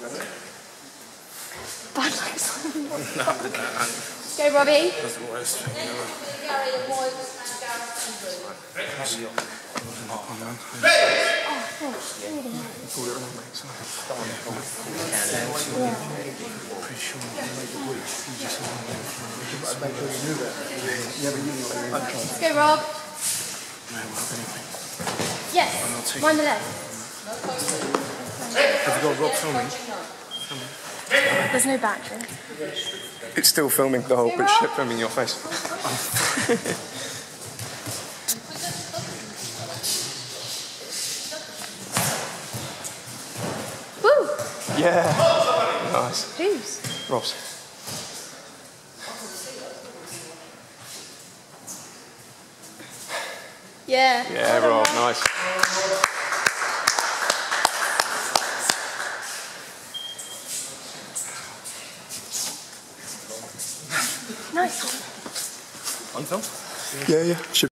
Bad luck. No, Go, Robbie. that's the worst thing ever. Let's go, Rob. Yes, mind the leg. Have you got Rob filming? There's no battery. It's still filming the whole British ship filming your face. Woo! Yeah. Nice. Whose? Rob's. Yeah. Yeah, Rob, nice. Nice. On film? Yeah, yeah.